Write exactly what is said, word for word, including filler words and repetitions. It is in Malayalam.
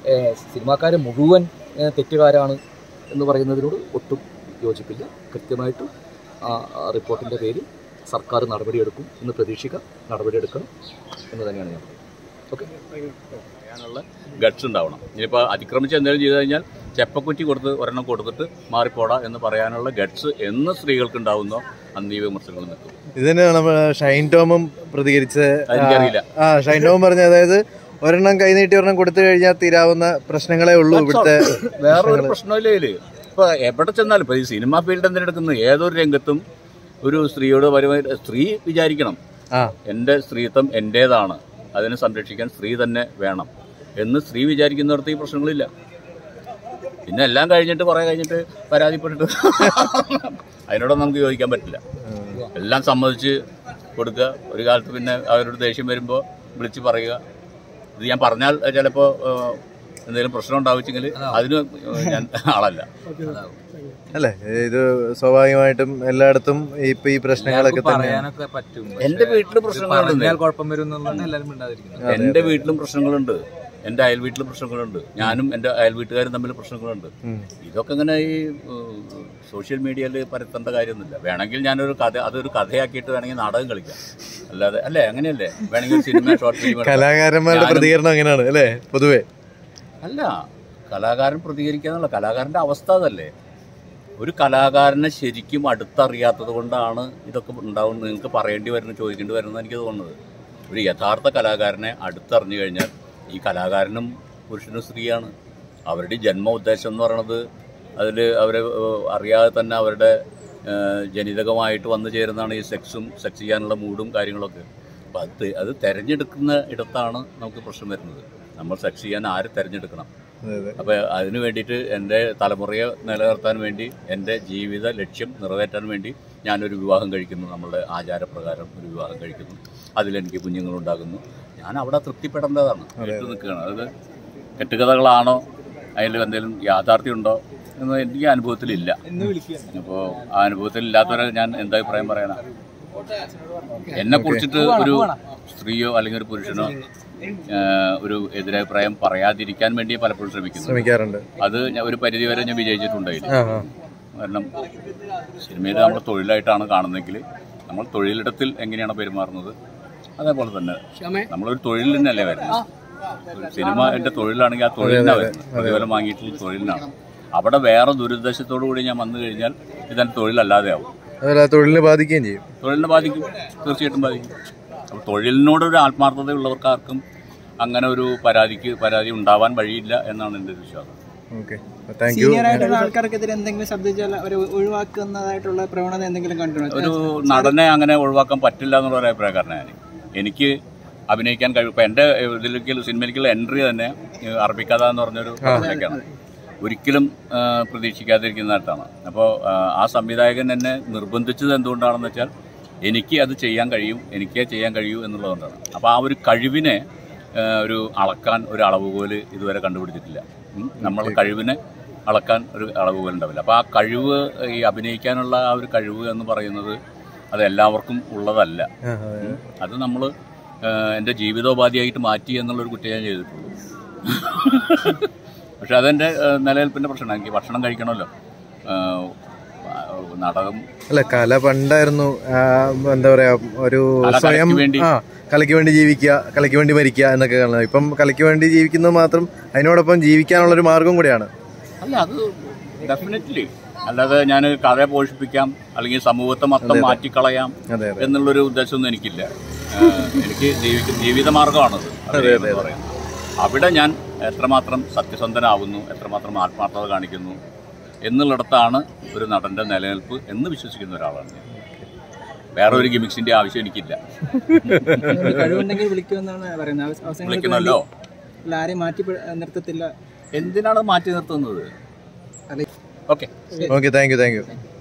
സിനിമാക്കാരെ മുഴുവൻ തെറ്റുകാരാണ് എന്ന് പറയുന്നതിനോട് ഒട്ടും യോജിപ്പില്ല. കൃത്യമായിട്ട് ആ റിപ്പോർട്ടിൻ്റെ പേരിൽ സർക്കാർ നടപടിയെടുക്കും എന്ന് പ്രതീക്ഷിക്കുക, നടപടിയെടുക്കണം എന്ന് തന്നെയാണ് ഞാൻ പറയുന്നത്. ഓക്കെ, പറയാനുള്ള ഗട്ട്സ് ഉണ്ടാവണം. ഇനിയിപ്പോൾ അതിക്രമിച്ച് എന്തെങ്കിലും ചെയ്തു കഴിഞ്ഞാൽ ചെപ്പക്കുറ്റി കൊടുത്ത് ഒരെണ്ണം കൊടുത്തിട്ട് മാറിപ്പോടാ എന്ന് പറയാനുള്ള ഗട്ട്സ് എന്ന് സ്ത്രീകൾക്ക് ഉണ്ടാവുന്നോ അന്ന് ഈ വിമർശനങ്ങൾ നിൽക്കും. ഇതിന് നമ്മൾ ഷൈൻ ടോമും പ്രതികരിച്ച് എനിക്കറിയില്ല. ആ ഷൈൻ ടോം പറഞ്ഞ, അതായത് ഒരെണ്ണം കൈനീട്ടി ഒരെണ്ണം കൊടുത്തു കഴിഞ്ഞാൽ തീരാവുന്ന പ്രശ്നങ്ങളേ ഉള്ളൂ ഇവിടുത്തെ. വേറൊരു പ്രശ്നമില്ല ഇതില്. ഇപ്പൊ എവിടെ ചെന്നാലും ഇപ്പൊ ഈ സിനിമാ ഫീൽഡ് എന്തിനെടുക്കുന്നത്, ഏതൊരു രംഗത്തും ഒരു സ്ത്രീയോട് പരമായി സ്ത്രീ വിചാരിക്കണം എന്റെ സ്ത്രീത്വം എന്റേതാണ്, അതിനെ സംരക്ഷിക്കാൻ സ്ത്രീ തന്നെ വേണം എന്ന് സ്ത്രീ വിചാരിക്കുന്നിടത്ത് ഈ പ്രശ്നങ്ങളില്ല. പിന്നെ എല്ലാം കഴിഞ്ഞിട്ട് കുറെ കഴിഞ്ഞിട്ട് പരാതിപ്പെട്ടിട്ട് അതിനോടൊന്നും നമുക്ക് യോജിക്കാൻ പറ്റില്ല. എല്ലാം സമ്മതിച്ച് കൊടുക്കുക. ഒരു കാലത്ത് പിന്നെ അവരോട് ദേഷ്യം വരുമ്പോൾ വിളിച്ച് പറയുക. ഇത് ഞാൻ പറഞ്ഞാൽ ചിലപ്പോൾ എന്തെങ്കിലും പ്രശ്നം ഉണ്ടാവിച്ചെങ്കിൽ അതിന് ഞാൻ ആളല്ല. അല്ലേ, ഇത് സ്വാഭാവികമായിട്ടും എല്ലായിടത്തും ഇപ്പൊ ഈ പ്രശ്നങ്ങളൊക്കെ പറയാനൊക്കെ പറ്റും. എന്റെ വീട്ടിൽ പ്രശ്നങ്ങളുണ്ട്, കുഴപ്പം വരും എല്ലാവരും ഉണ്ടായിരിക്കും. എന്റെ വീട്ടിലും പ്രശ്നങ്ങളുണ്ട്, എന്റെ അയൽ വീട്ടിലും പ്രശ്നങ്ങളുണ്ട്, ഞാനും എന്റെ അയൽ വീട്ടുകാരും തമ്മിൽ പ്രശ്നങ്ങളുണ്ട്. ഇതൊക്കെ ഇങ്ങനെ ഈ സോഷ്യൽ മീഡിയയിൽ പരത്തേണ്ട കാര്യമൊന്നുമില്ല. വേണമെങ്കിൽ ഞാനൊരു കഥ അതൊരു കഥയാക്കിയിട്ട് വേണമെങ്കിൽ നാടകം കളിക്കാം, അല്ലാതെ അല്ലേ? അങ്ങനെയല്ലേ? വേണമെങ്കിൽ സിനിമ ഷോർട്ട് ഫിലിം. കലാകാരന്മാരുടെ പ്രതികരണം അങ്ങനെയാണ് അല്ലേ പൊതുവെ? അല്ല, കലാകാരൻ പ്രതികരിക്കാന്നുള്ള കലാകാരന്റെ അവസ്ഥ അതല്ലേ. ഒരു കലാകാരനെ ശരിക്കും അടുത്തറിയാത്തത് കൊണ്ടാണ് ഇതൊക്കെ ഉണ്ടാവുന്നത്. നിങ്ങൾക്ക് പറയേണ്ടി വരുന്നത്, ചോദിക്കേണ്ടി വരുന്നത് എനിക്ക് തോന്നുന്നത്. ഒരു യഥാർത്ഥ കലാകാരനെ അടുത്തറിഞ്ഞു കഴിഞ്ഞാൽ ഈ കലാകാരനും പുരുഷനും സ്ത്രീയാണ്. അവരുടെ ജന്മ ഉദ്ദേശം എന്ന് പറയുന്നത് അതിൽ അവരെ അറിയാതെ തന്നെ അവരുടെ ജനിതകമായിട്ട് വന്നു ചേരുന്നതാണ് ഈ സെക്സും സെക്സ് ചെയ്യാനുള്ള മൂഡും കാര്യങ്ങളൊക്കെ. അപ്പം അത് അത് തിരഞ്ഞെടുക്കുന്ന ഇടത്താണ് നമുക്ക് പ്രശ്നം വരുന്നത്. നമ്മൾ സെക്സ് ചെയ്യാൻ ആര് തിരഞ്ഞെടുക്കണം? അപ്പോൾ അതിനു വേണ്ടിയിട്ട് എൻ്റെ തലമുറയെ നിലനിർത്താൻ വേണ്ടി, എൻ്റെ ജീവിത ലക്ഷ്യം നിറവേറ്റാൻ വേണ്ടി ഞാനൊരു വിവാഹം കഴിക്കുന്നു, നമ്മളുടെ ആചാരപ്രകാരം ഒരു വിവാഹം കഴിക്കുന്നു, അതിലെനിക്ക് കുഞ്ഞുങ്ങളുണ്ടാകുന്നു. ഞാൻ അവിടെ തൃപ്തിപ്പെടേണ്ടതാണ്. കേട്ടു നിൽക്കുകയാണ്. അത് കെട്ടുകഥകളാണോ, അതിൽ എന്തെങ്കിലും യാഥാർത്ഥ്യമുണ്ടോ എന്ന് എനിക്ക് അനുഭവത്തിലില്ല. അപ്പോൾ ആ അനുഭവത്തിലില്ലാത്തവരെ ഞാൻ എന്താ അഭിപ്രായം പറയാനാ? എന്നെ കുറിച്ചിട്ട് ഒരു സ്ത്രീയോ അല്ലെങ്കിൽ ഒരു പുരുഷനോ ഒരു എതിരഭിപ്രായം പറയാതിരിക്കാൻ വേണ്ടി പലപ്പോഴും ശ്രമിക്കുന്നു. അത് ഒരു പരിധി വരെ ഞാൻ വിജയിച്ചിട്ടുണ്ടായില്ല. കാരണം സിനിമയിൽ നമ്മൾ തൊഴിലായിട്ടാണ് കാണുന്നതെങ്കിൽ നമ്മൾ തൊഴിലിടത്തിൽ എങ്ങനെയാണ് പെരുമാറുന്നത് അതേപോലെ തന്നെ നമ്മളൊരു തൊഴിൽ തന്നെയല്ലേ വരുന്നത്. ഒരു സിനിമ എൻ്റെ തൊഴിലാണെങ്കിൽ ആ തൊഴിലിനാണ് വരുന്നത്, പ്രതിഫലം വാങ്ങിയിട്ടുള്ള തൊഴിലിനാണ്. അവിടെ വേറെ ദുരുദ്ദേശത്തോടു കൂടി ഞാൻ വന്നു കഴിഞ്ഞാൽ ഇതെൻ്റെ തൊഴിലല്ലാതെ ആവും. തൊഴിലിനെ ബാധിക്കുകയും ചെയ്യും. തൊഴിലിനെ ബാധിക്കും, തീർച്ചയായിട്ടും ബാധിക്കും. അപ്പോൾ തൊഴിലിനോടൊരു ആത്മാർത്ഥതയുള്ളവർക്കാർക്കും അങ്ങനെ ഒരു പരാതിക്ക് പരാതി ഉണ്ടാവാൻ വഴിയില്ല എന്നാണ് എൻ്റെ വിശ്വാസം. ഒരു നടനെ അങ്ങനെ ഒഴിവാക്കാൻ പറ്റില്ല എന്നുള്ള ഒരു അഭിപ്രായക്കാരനാണ് ഞാൻ. എനിക്ക് അഭിനയിക്കാൻ കഴിയും. ഇപ്പം എൻ്റെ ഇതിലേക്ക് സിനിമയിലേക്കുള്ള എൻട്രി തന്നെ അറബിക്കഥ എന്ന് പറഞ്ഞൊരു പ്രശ്നമൊക്കെയാണ്. ഒരിക്കലും പ്രതീക്ഷിക്കാതിരിക്കുന്നിടത്താണ്. അപ്പോൾ ആ സംവിധായകൻ എന്നെ നിർബന്ധിച്ചത് എന്തുകൊണ്ടാണെന്ന് വെച്ചാൽ എനിക്ക് അത് ചെയ്യാൻ കഴിയും, എനിക്കേ ചെയ്യാൻ കഴിയൂ എന്നുള്ളതുകൊണ്ടാണ്. അപ്പോൾ ആ ഒരു കഴിവിനെ ഒരു അളക്കാൻ ഒരു അളവുകോൽ ഇതുവരെ കണ്ടുപിടിച്ചിട്ടില്ല. നമ്മൾ കഴിവിനെ അളക്കാൻ ഒരു അളവുകോൽ ഉണ്ടാവില്ല. അപ്പോൾ ആ കഴിവ്, ഈ അഭിനയിക്കാനുള്ള ആ ഒരു കഴിവ് എന്ന് പറയുന്നത് അത് എല്ലാവർക്കും ഉള്ളതല്ല. അത് നമ്മൾ എൻ്റെ ജീവിതോപാധിയായിട്ട് മാറ്റി എന്നുള്ളൊരു കുറ്റം ഞാൻ ചെയ്തിട്ടുള്ളൂ. പക്ഷെ അതെൻ്റെ നിലനിൽപ്പിൻ്റെ പ്രശ്നമാണ്. എനിക്ക് ഭക്ഷണം കഴിക്കണമല്ലോ. നാടകം അല്ല, കല പണ്ടായിരുന്നു എന്താ പറയാ, ഒരു സ്വയം കലയ്ക്ക് വേണ്ടി ജീവിക്കുക, കലയ്ക്ക് വേണ്ടി മരിക്കുക എന്നൊക്കെ കാണുന്നത്. ഇപ്പം കലയ്ക്ക് വേണ്ടി ജീവിക്കുന്നത് മാത്രം, അതിനോടൊപ്പം ജീവിക്കാനുള്ളൊരു മാർഗം കൂടിയാണ്. അല്ല, അത് ഡെഫിനറ്റ്ലി. അല്ലാതെ ഞാൻ കഥ പോഷിപ്പിക്കാം അല്ലെങ്കിൽ സമൂഹത്തെ മൊത്തം മാറ്റിക്കളയാം എന്നുള്ളൊരു ഉദ്ദേശമൊന്നും എനിക്കില്ല. എനിക്ക് ജീവിക്കുന്ന ജീവിതമാർഗമാണത് പറയുന്നത്. അവിടെ ഞാൻ എത്രമാത്രം സത്യസന്ധനാവുന്നു, എത്രമാത്രം ആത്മാർത്ഥത കാണിക്കുന്നു എന്നുള്ളിടത്താണ് ഒരു നടന്റെ നിലനിൽപ്പ് എന്ന് വിശ്വസിക്കുന്ന ഒരാളാണ് ഞാൻ. വേറെ ഒരു ഗിമിക്സിന്റെ ആവശ്യം എനിക്കില്ല. വിളിക്കണമല്ലോ. എന്തിനാണ് മാറ്റി നിർത്തുന്നത്? Okay, okay, thank you thank U